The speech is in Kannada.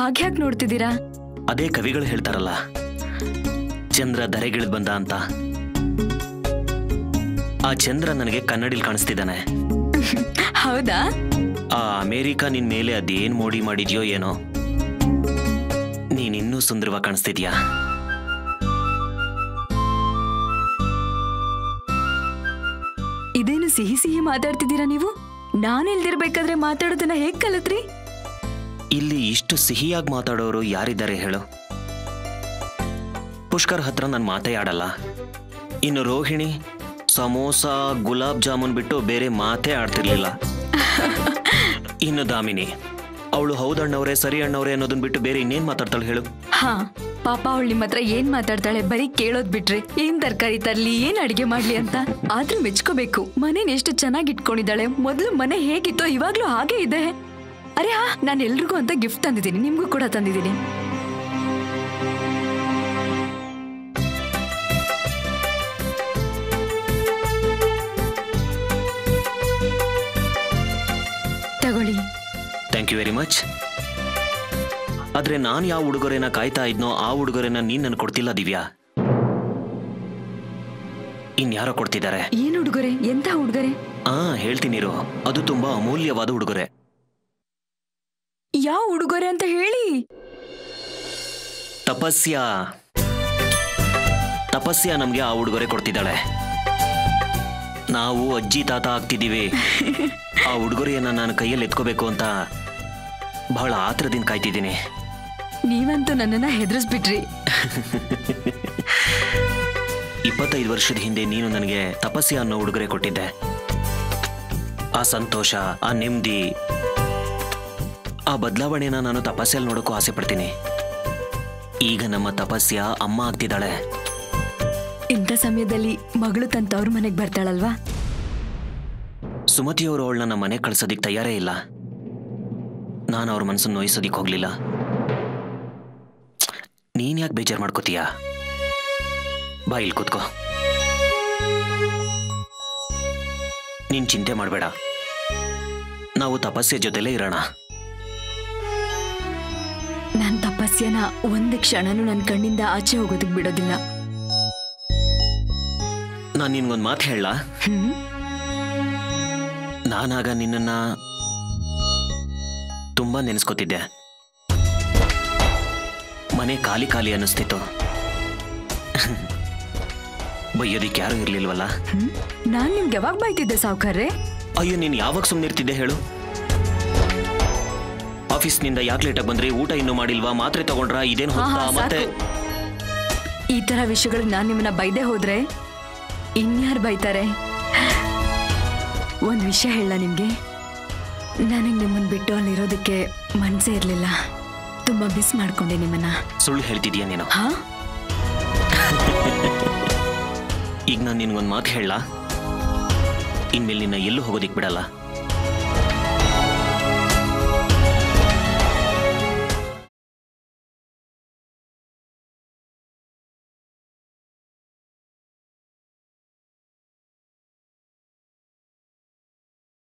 ಹಾಗ್ಯಾಕ್ ನೋಡ್ತಿದ್ದೀರಾ? ಅದೇ ಕವಿಗಳು ಹೇಳ್ತಾರಲ್ಲ, ಚಂದ್ರ ಧರೆಗಿಳಿದು ಬಂದ ಅಂತ. ಆ ಚಂದ್ರ ನನಗೆ ಕನ್ನಡಿಲ್ ಕಾಣಿಸ್ತಿದ್ದಾನೆ. ಹೌದಾ? ಆ ಅಮೇರಿಕ ನಿನ್ ಮೇಲೆ ಅದೇನ್ ಮೋಡಿ ಮಾಡಿದ್ಯೋ ಏನೋ, ನೀನಿನ್ನೂ ಸುಂದರವಾಗಿ ಕಾಣಿಸ್ತಿದ್ಯಾ. ಇದೇನು ಸಿಹಿ ಸಿಹಿ ಮಾತಾಡ್ತಿದ್ದೀರಾ ನೀವು? ನಾನಿಲ್ದಿರ್ಬೇಕಾದ್ರೆ ಮಾತಾಡೋದನ್ನ ಹೇಗ್ ಕಲಿತ್ರಿ? ಇಲ್ಲಿ ಇಷ್ಟು ಸಿಹಿಯಾಗಿ ಮಾತಾಡೋರು ಯಾರಿದ್ದಾರೆ ಹೇಳು? ಪುಷ್ಕರ್ ಹತ್ರ ನಾನು ಮಾತೇ ಆಡಲ್ಲ. ಇನ್ನು ರೋಹಿಣಿ ಸಮೋಸ ಗುಲಾಬ್ ಜಾಮೂನ್ ಬಿಟ್ಟು ಬೇರೆ ಮಾತೇ ಆಡ್ತಿರ್ಲಿಲ್ಲ. ಇನ್ನು ದಾಮಿನಿ, ಅವಳು ಹೌದಣ್ಣವ್ರೆ ಸರಿ ಅಣ್ಣವ್ರೆ ಅನ್ನೋದನ್ನ ಬಿಟ್ಟು ಬೇರೆ ಇನ್ನೇನ್ ಮಾತಾಡ್ತಾಳೆ ಹೇಳು? ಹಾ, ಪಾಪ ಅವಳು ನಿಮ್ಮ ಹತ್ರ ಏನ್ ಮಾತಾಡ್ತಾಳೆ? ಬರೀ ಕೇಳೋದ್ ಬಿಟ್ರೆ ಏನ್ ತರಕಾರಿ ತರ್ಲಿ, ಏನ್ ಅಡಿಗೆ ಮಾಡ್ಲಿ ಅಂತ. ಆದ್ರೂ ಮೆಚ್ಕೋಬೇಕು, ಮನೇನ ಎಷ್ಟು ಚೆನ್ನಾಗಿ ಇಟ್ಕೊಂಡಿದ್ದಾಳೆ. ಮೊದ್ಲು ಮನೆ ಹೇಗಿತ್ತೋ ಇವಾಗ್ಲೂ ಹಾಗೆ ಇದೆ. ಅರೆ ಹಾ, ನಾನು ಎಲ್ರಿಗೂ ಅಂತ ಗಿಫ್ಟ್ ತಂದಿದ್ದೀನಿ, ನಿಮ್ಗೂ ಕೂಡ ತಂದಿದ್ದೀನಿ. ತಗೊಳ್ಳಿ. Thank you very much. ಆದ್ರೆ ನಾನು ಯಾವ ಉಡುಗೊರೆನ ಕಾಯ್ತಾ ಇದ್ನೋ ಆ ಉಡುಗೊರೆನ ನೀನ್ ನನ್ ಕೊಡ್ತಿಲ್ಲ ದಿವ್ಯಾ. ಇನ್ಯಾರೋ ಕೊಡ್ತಿದ್ದಾರೆ. ಏನ್ ಉಡುಗೊರೆ? ಎಂತ ಉಡುಗೊರೆ? ಹೇಳ್ತೀನಿರು, ಅದು ತುಂಬಾ ಅಮೂಲ್ಯವಾದ ಉಡುಗೊರೆ. ಯಾವ ಉಡುಗೊರೆ ಅಂತ ಹೇಳಿ. ತಪಸ್ಯ ನಮ್ಗೆ ಆ ಉಡುಗೊರೆ ಕೊಡ್ತಿದ್ದಾಳೆ. ನಾವು ಅಜ್ಜಿ ತಾತ ಆಗ್ತಿದ್ದೀವಿ. ಆ ಉಡುಗೊರೆಯನ್ನ ನಾನು ಕೈಯಲ್ಲಿ ಎತ್ಕೋಬೇಕು ಅಂತ ಬಹಳ ಆತರದಿಂದ ಕಾಯ್ತಿದ್ದೀನಿ. ನೀವಂತೂ ನನ್ನನ್ನ ಹೆದರಿಸ್ಬಿಟ್ರಿ. 25 ವರ್ಷದ ಹಿಂದೆ ನೀನು ನನಗೆ ತಪಸ್ಯ ಅನ್ನೋ ಉಡುಗೊರೆ ಕೊಟ್ಟಿದ್ದೆ. ಆ ಸಂತೋಷ, ಆ ನೆಮ್ಮದಿ, ಆ ಬದಲಾವಣೆನ ನಾನು ತಪಸ್ಯಲ್ಲಿ ನೋಡೋಕ್ಕೂ ಆಸೆ ಪಡ್ತೀನಿ. ಈಗ ನಮ್ಮ ತಪಸ್ಯ ಅಮ್ಮ ಆಗ್ತಿದ್ದಾಳೆ. ಇಂಥ ಸಮಯದಲ್ಲಿ ಮಗಳು ತನ್ನ ಮನೆಗೆ ಬರ್ತಾಳಲ್ವಾ? ಸುಮತಿಯವರು ಅವಳನ್ನ ನಮ್ಮ ಮನೆಗೆ ಕಳ್ಸೋದಿಕ್ ತಯಾರೇ ಇಲ್ಲ. ನಾನು ಅವ್ರ ಮನಸ್ಸನ್ನು ನೋಯಿಸೋದಿಕ್ ಹೋಗ್ಲಿಲ್ಲ. ನೀನ್ ಯಾಕೆ ಬೇಜಾರು ಮಾಡ್ಕೋತೀಯ? ಬಾ, ಇಲ್ಲಿ ಕೂತ್ಕೋ. ನೀನ್ ಚಿಂತೆ ಮಾಡಬೇಡ, ನಾವು ತಪಸ್ಸೆ ಜೊತೆಲೇ ಇರೋಣ. ನಾನ್ ತಪಸ್ಯನ ಒಂದು ಕ್ಷಣನೂ ನನ್ನ ಕಣ್ಣಿಂದ ಆಚೆ ಹೋಗೋದಕ್ ಬಿಡೋದಿಲ್ಲ. ನಾನು ನಿನ್ಗೊಂದು ಮಾತು ಹೇಳ. ನಾನಾಗ ನಿನ್ನನ್ನ ತುಂಬಾ ನೆನೆಸ್ಕೊತಿದ್ದೆ. ಮನೆ ಖಾಲಿ ಖಾಲಿ ಅನ್ನಿಸ್ತಿತ್ತು. ಬೈಯೋದಿಕ್ಕೆ ಯಾರು ಇರ್ಲಿಲ್ವಲ್ಲ. ನಾನ್ ನಿಮ್ಗೆ ಯಾವಾಗ ಬೈತಿದ್ದೆ ಸಾವ್ಕಾರ್ರೆ? ಅಯ್ಯೋ, ನೀನ್ ಯಾವಾಗ ಸುಮ್ಮನಿರ್ತಿದ್ದೆ ಹೇಳು? ಆಫೀಸ್ನಿಂದ ಯಾಕೆ ಲೇಟಾಗಿ ಬಂದ್ರಿ? ಊಟ ಇನ್ನೂ ಮಾಡಿಲ್ವಾ? ಮಾತ್ರೆ ತಗೊಂಡ್ರಾ? ಇದೇನು ಮತ್ತೆ ಈ ತರ ವಿಷಯಗಳಿಗೆ ನಾನ್ ನಿಮ್ಮನ್ನ ಬೈದೆ ಹೋದ್ರೆ ಇನ್ಯಾರು ಬೈತಾರೆ? ಒಂದ್ ವಿಷಯ ಹೇಳ ನಿಮ್ಗೆ, ನನಗೆ ನಿಮ್ಮನ್ನ ಬಿಟ್ಟು ಅಲ್ಲಿರೋದಕ್ಕೆ ಮನ್ಸೇ ಇರ್ಲಿಲ್ಲ. ತುಂಬಾ ಮಿಸ್ ಮಾಡ್ಕೊಂಡೆ ನಿಮ್ಮನ್ನ. ಸುಳ್ಳು ಹೇಳ್ತಿದೀಯ ನೀನು? ಈಗ ನಾನು ನಿನ್ಗೊಂದು ಮಾತು ಹೇಳ. ಇನ್ಮೇಲೆ ನಿನ್ನ ಎಲ್ಲೂ ಹೋಗೋದಿಕ್ ಬಿಡಲ್ಲ.